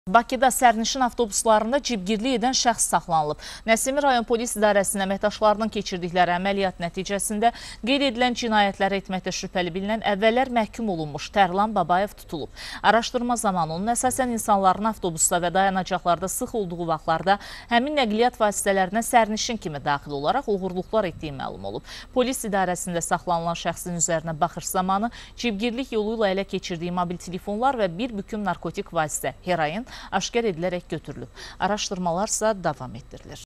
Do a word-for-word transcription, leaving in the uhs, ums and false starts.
Bakıda sərnişin avtobuslarında cibgirlik edən şəxs saxlanılıb. Nəsimi rayon polis idarəsinin əməkdaşlarının keçirdikləri əməliyyat nəticəsində qeyd edilən cinayətləri etməkdə şübhəli bilinən əvvəllər məhkum olunmuş Tərlan Babayev tutulub. Araşdırma zamanı onun əsasən insanların avtobusda və dayanacaqlarda sıx olduğu vaxtlarda həmin nəqliyyat vasitələrinə sərnişin kimi daxil olaraq uğurluqlar etdiyi məlum olub. Polis idarəsində saxlanılan şəxsin üzərinə baxış zamanı cibgirlik yolu ilə ələ keçirdiyi mobil telefonlar və bir büküm narkotik vasitə, heroin aşkar edilərək götürülüb. Araşdırmalar isə davam etdirilir.